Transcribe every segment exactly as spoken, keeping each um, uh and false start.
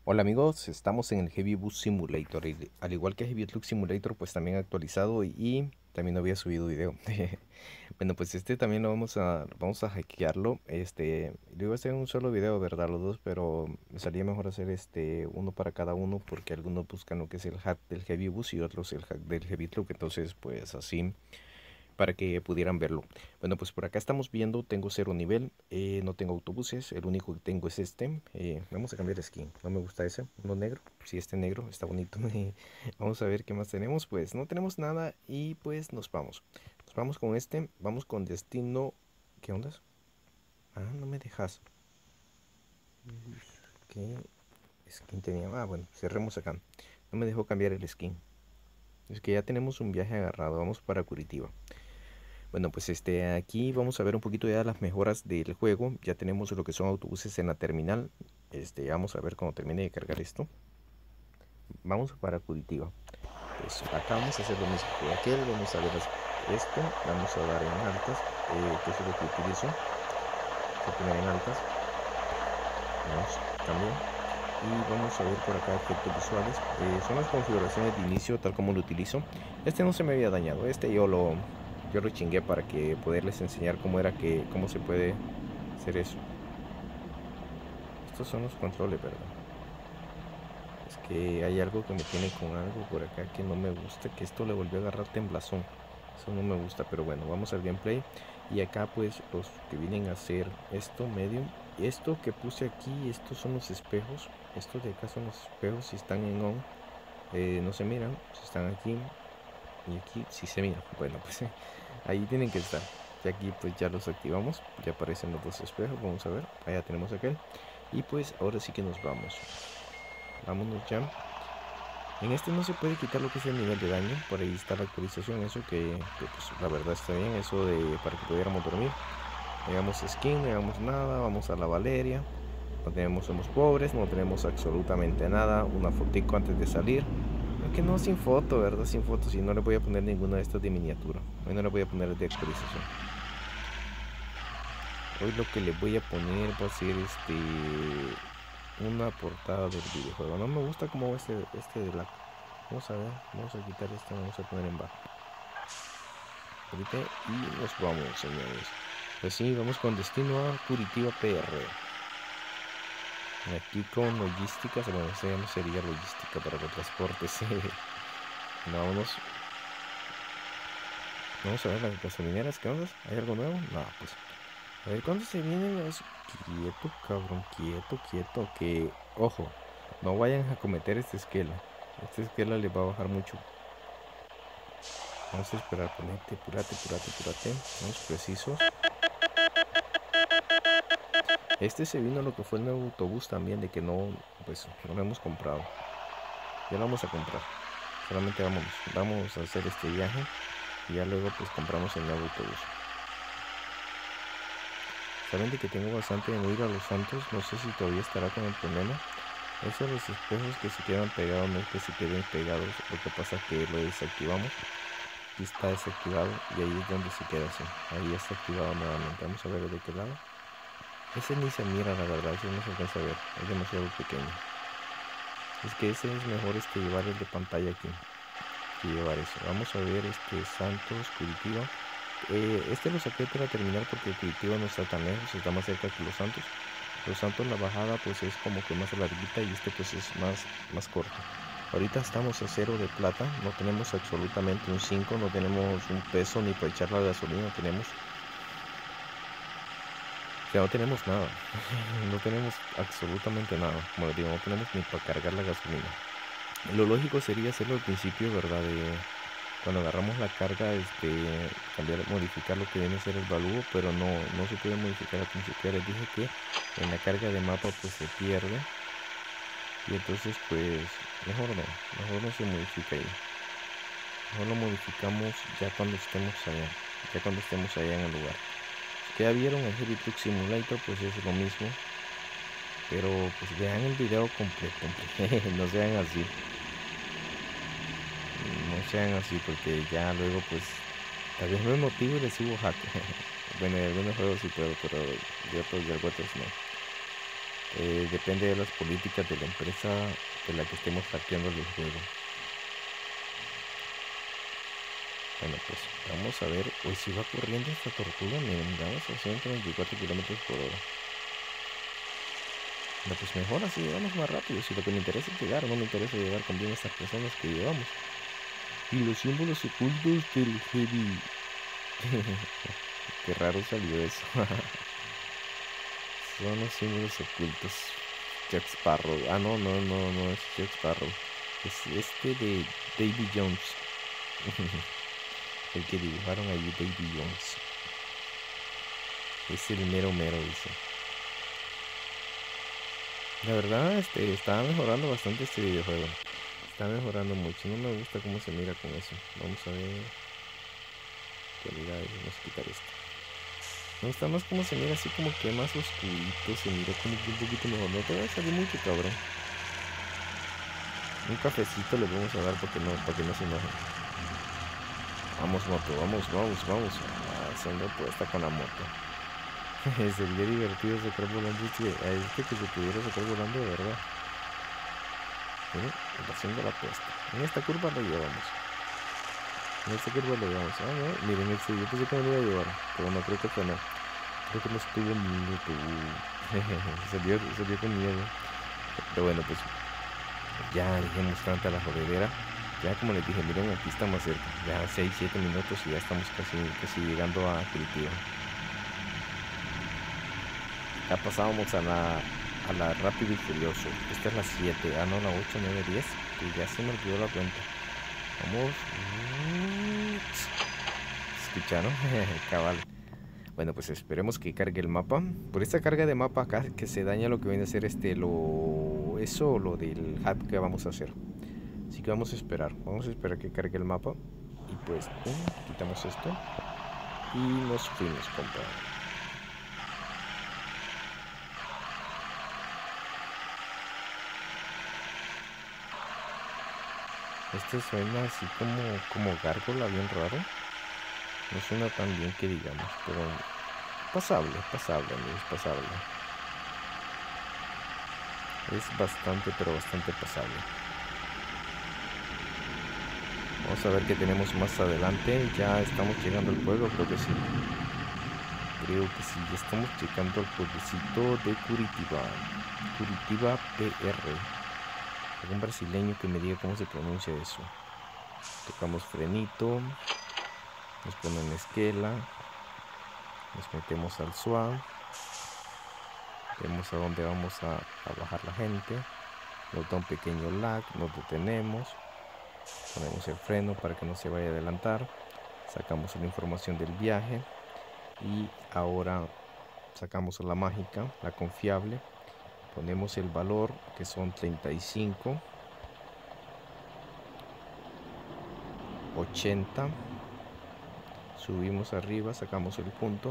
Hola amigos, estamos en el Heavy Bus Simulator y al igual que Heavy Truck Simulator pues también actualizado y, y también no había subido video. Bueno, pues este también lo vamos a vamos a hackearlo. Este, lo iba a hacer en un solo video, ¿verdad? Los dos, pero me salía mejor hacer este uno para cada uno porque algunos buscan lo que es el hack del Heavy Bus y otros el hack del Heavy Truck, entonces pues así para que pudieran verlo. Bueno, pues por acá estamos viendo, tengo cero nivel, eh, no tengo autobuses, el único que tengo es este. Eh, vamos a cambiar de skin, no me gusta ese, uno negro, si este negro está bonito. Vamos a ver qué más tenemos, pues no tenemos nada y pues nos vamos. Nos vamos con este, vamos con destino. ¿Qué ondas? Ah, no me dejas. ¿Qué skin tenía? Ah, bueno, cerremos acá. No me dejó cambiar el skin. Es que ya tenemos un viaje agarrado, vamos para Curitiba. Bueno, pues este, aquí vamos a ver un poquito ya las mejoras del juego. Ya tenemos lo que son autobuses en la terminal. Este, vamos a ver cuando termine de cargar esto. Vamos para Curitiba. Pues acá vamos a hacer lo mismo que aquel. Vamos a ver esto. Vamos a dar en altas, eh, que es lo que utilizo. Voy a poner en altas. Vamos, también. Y vamos a ver por acá efectos visuales. Eh, son las configuraciones de inicio tal como lo utilizo. Este no se me había dañado. Este yo lo, yo lo chingué para que poderles enseñar cómo era que, cómo se puede hacer eso. Estos son los controles, ¿verdad? Es que hay algo que me tiene con algo por acá que no me gusta, que esto le volvió a agarrar temblazón. Eso no me gusta, pero bueno, vamos al gameplay. Y acá pues los que vienen a hacer esto, medium. Esto que puse aquí, estos son los espejos. Estos de acá son los espejos, si están en on, eh, no se miran. Si están aquí y aquí, sí se miran. Bueno, pues ahí tienen que estar. Y aquí pues ya los activamos, ya aparecen los dos espejos, vamos a ver. Allá tenemos aquel. Y pues ahora sí que nos vamos. Vámonos ya. En este no se puede quitar lo que es el nivel de daño. Por ahí está la actualización. Eso que, que, pues la verdad está bien. Eso de para que pudiéramos dormir. No hagamos skin, no hagamos nada. Vamos a la Valeria. No tenemos, somos pobres. No tenemos absolutamente nada. Una fotico antes de salir. Aunque no sin foto, ¿verdad? Sin foto. Si no le voy a poner ninguna de estas de miniatura. Hoy no le voy a poner de actualización. Hoy lo que le voy a poner va a ser este... una portada del videojuego. No me gusta como este, este de la... Vamos a ver, vamos a quitar esto, vamos a poner en bajo. Ahorita y nos vamos, señores. Pues sí, vamos con destino a Curitiba P R. Aquí con logística, bueno, eso ya no sería logística para los transportes. No, vámonos. Vamos a ver las gasolineras, ¿qué onda? ¿Hay algo nuevo? No, pues. A ver, ¿cuándo se vienen los...? Quieto, cabrón, quieto, quieto. Que, ojo, no vayan a cometer este esquela. Este esquela le va a bajar mucho. Vamos a esperar, ponete, purate, purate, purate. Vamos precisos. Este se vino lo que fue el nuevo autobús también, de que no, pues, no lo hemos comprado. Ya lo vamos a comprar. Solamente vamos, vamos a hacer este viaje y ya luego pues compramos el nuevo autobús. Saben de que tengo bastante de no ir a Los Santos, no sé si todavía estará con el problema. Esos los espejos que se quedan pegados, no es que se queden pegados, lo que pasa es que lo desactivamos. Aquí está desactivado y ahí es donde se queda así. Ahí está activado nuevamente. Vamos a ver de qué lado. Ese ni se mira, la verdad, ese no se alcanza a ver, es demasiado pequeño. Es que ese es mejor este llevar el de pantalla aquí que llevar eso. Vamos a ver este Santos, Curitiba. Eh, este lo saqué para terminar porque Curitiba no está tan lejos, está más cerca que Los Santos. Los Santos la bajada pues es como que más larguita y este pues es más, más corto. Ahorita estamos a cero de plata, no tenemos absolutamente un cinco, no tenemos un peso ni para echar la gasolina, tenemos... Ya no tenemos nada, no tenemos absolutamente nada, como les digo, no tenemos ni para cargar la gasolina. Lo lógico sería hacerlo al principio, ¿verdad? De cuando agarramos la carga, este, cambiar, modificar lo que viene a ser el valúo, pero no, no se puede modificar al principio. Les dije que en la carga de mapa pues se pierde y entonces pues mejor no, mejor no se modifica ahí. Mejor lo modificamos ya cuando estemos allá, ya cuando estemos allá en el lugar. Si ya vieron el Heavy Truck Simulator, pues es lo mismo. Pero pues vean el video completo, no sean así. No sean así porque ya luego pues tal vez no es motivo y les subo hack. Bueno, en algunos juegos sí puedo, pero de otros, de otros no. Eh, depende de las políticas de la empresa de la que estemos hackeando el juego. Bueno, pues vamos a ver. Hoy si va corriendo esta tortuga. Miren, vamos a ciento veinticuatro kilómetros por hora. No, pues mejor así llegamos más rápido. Si lo que me interesa es llegar, no me interesa llegar con bien estas personas que llevamos. Y los símbolos ocultos del heavy. Qué raro salió eso. Son los símbolos ocultos. Jack Sparrow. Ah, no, no, no, no es Jack Sparrow. Es este de Davy Jones. El que dibujaron allí, Davy Jones. Es el mero mero, dice. La verdad, este, está mejorando bastante este videojuego. Está mejorando mucho. No me gusta cómo se mira con eso. Vamos a ver. Calidades, vamos a quitar esto. Me gusta más cómo se mira así como que más oscurito. Se mira como que un poquito mejor. No te va a salir mucho, cabrón. Un cafecito le vamos a dar porque no, para que no se enoje. Vamos, moto, vamos, vamos, vamos. Ah, esa moto está con la moto. Sería divertido sacar volando este, a este que se pudiera sacar volando de verdad. Miren, haciendo la puesta. En esta curva lo llevamos. En esta curva lo llevamos. Ah, no, miren, este, yo pensé que me lo iba a llevar, pero no creo que fue no. Creo que no estuvo minuto. salió, salió con miedo. Pero bueno, pues ya dejemos tanta la jodedera. Ya como les dije, miren, aquí estamos cerca. Ya seis, siete minutos y ya estamos casi, casi llegando a Curitiba. Ya pasábamos a la, a la Rápido y Furioso. Esta es la siete, ah no, la ocho, nueve, diez. Y ya se me olvidó la cuenta. Vamos. ¿Escucharon? Cabal. Bueno, pues esperemos que cargue el mapa. Por esta carga de mapa acá que se daña lo que viene a ser este, lo... Eso o lo del hack que vamos a hacer. Así que vamos a esperar. Vamos a esperar que cargue el mapa. Y pues, pum, quitamos esto. Y nos fuimos, compa. Este suena así como, como gárgola, bien raro. No suena tan bien que digamos, pero pasable, pasable, amigos, pasable. Es bastante, pero bastante pasable. Vamos a ver qué tenemos más adelante. Ya estamos llegando al pueblo, creo que sí. Creo que sí, ya estamos llegando al pueblecito de Curitiba. Curitiba P R. Algún brasileño que me diga cómo se pronuncia eso. Tocamos frenito. Nos ponen esquela. Nos metemos al S W A. Vemos a dónde vamos a, a bajar la gente. Nos da un pequeño lag. Nos detenemos. Ponemos el freno para que no se vaya a adelantar. Sacamos la información del viaje. Y ahora sacamos la mágica, la confiable. Ponemos el valor, que son treinta y cinco, ochenta. Subimos arriba, sacamos el punto.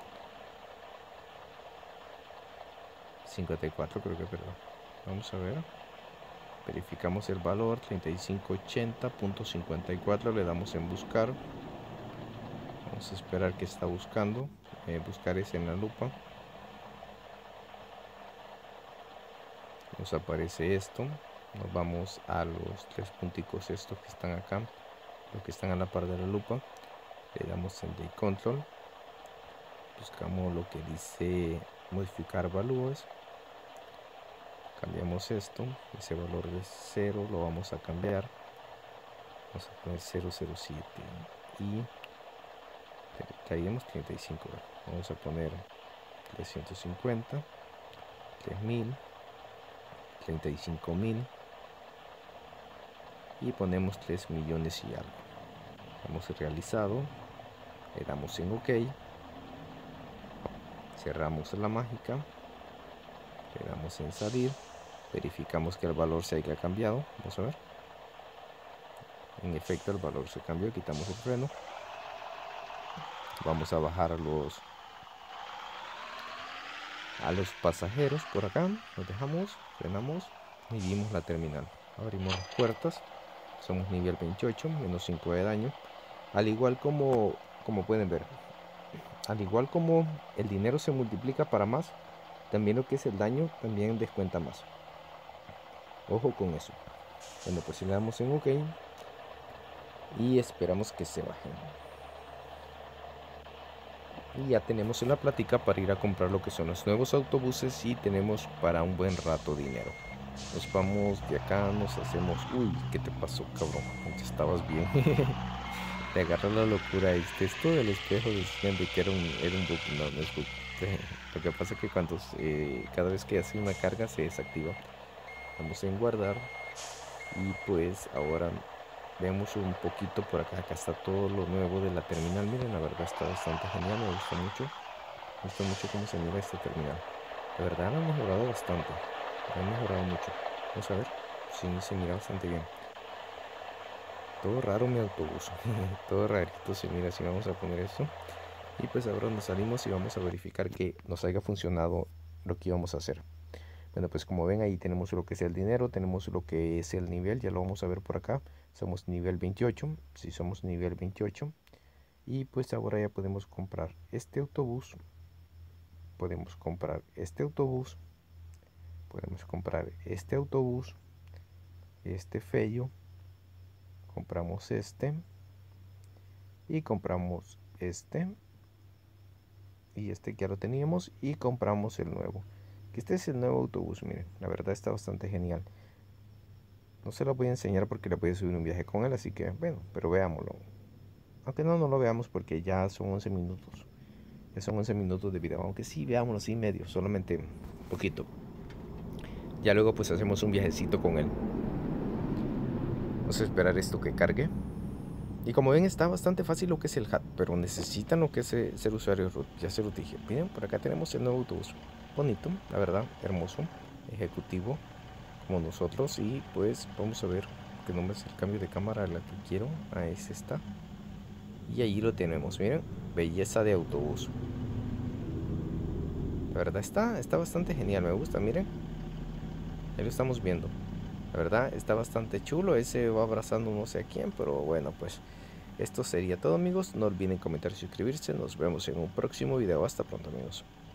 cincuenta y cuatro creo que, perdón. Vamos a ver. Verificamos el valor, treinta y cinco ochenta punto cincuenta y cuatro. Le damos en buscar. Vamos a esperar que está buscando. Eh, buscar es en la lupa. Nos aparece esto. Nos vamos a los tres punticos estos que están acá, los que están a la par de la lupa. Le damos en Day Control. Buscamos lo que dice modificar valores. Cambiamos esto. Ese valor de cero lo vamos a cambiar. Vamos a poner cero cero siete y traíamos treinta y cinco. Vamos a poner trescientos cincuenta, tres mil, treinta y cinco mil y ponemos tres millones y algo. Hemos realizado, le damos en OK, cerramos la mágica, le damos en salir, verificamos que el valor se haya cambiado. Vamos a ver, en efecto el valor se cambió. Quitamos el freno, vamos a bajar a los a los pasajeros por acá, los dejamos, frenamos y vimos la terminal. Abrimos las puertas, somos nivel veintiocho, menos cinco de daño. Al igual como como pueden ver, al igual como el dinero se multiplica para más, también lo que es el daño también descuenta más. Ojo con eso. Bueno, pues le damos en OK y esperamos que se bajen. Y ya tenemos una plática para ir a comprar lo que son los nuevos autobuses y tenemos para un buen rato dinero. Nos vamos de acá, nos hacemos... Uy, ¿qué te pasó, cabrón? Ya estabas bien. Te agarra la locura. Este, esto del espejo decían de que era un, era un bug. No, no es bug. Lo que pasa es que cuando eh, cada vez que hace una carga se desactiva. Vamos en guardar. Y pues ahora vemos un poquito por acá. Acá está todo lo nuevo de la terminal. Miren, la verdad está bastante genial. Me gusta mucho. Me gusta mucho cómo se mira esta terminal. La verdad lo han mejorado bastante. Lo han mejorado mucho. Vamos a ver. Sí, se mira bastante bien. Todo raro mi autobús. Todo rarito se mira. Si vamos a poner esto. Y pues ahora nos salimos y vamos a verificar que nos haya funcionado lo que íbamos a hacer. Bueno, pues como ven ahí tenemos lo que es el dinero, tenemos lo que es el nivel, ya lo vamos a ver por acá. Somos nivel veintiocho, si somos nivel veintiocho. Y pues ahora ya podemos comprar este autobús. Podemos comprar este autobús. Podemos comprar este autobús. Este feo. Compramos este. Y compramos este. Y este que ya lo teníamos. Y compramos el nuevo. Este es el nuevo autobús, miren, la verdad está bastante genial. No se lo voy a enseñar porque le voy a subir un viaje con él, así que bueno, pero veámoslo. Aunque no, no lo veamos porque ya son once minutos. Ya son once minutos de video, aunque sí, veámoslo, sí, medio, solamente poquito. Ya luego pues hacemos un viajecito con él. Vamos a esperar esto que cargue. Y como ven está bastante fácil lo que es el hat, pero necesitan lo que es ser usuario root, ya se lo dije. Miren, por acá tenemos el nuevo autobús. Bonito, la verdad, hermoso, ejecutivo, como nosotros. Y pues vamos a ver, que no me hace el cambio de cámara a la que quiero. Ahí se está. Y ahí lo tenemos, miren, belleza de autobús. La verdad está, está bastante genial, me gusta, miren. Ahí lo estamos viendo. La verdad está bastante chulo, ese va abrazando no sé a quién, pero bueno, pues esto sería todo, amigos. No olviden comentar y suscribirse. Nos vemos en un próximo video. Hasta pronto, amigos.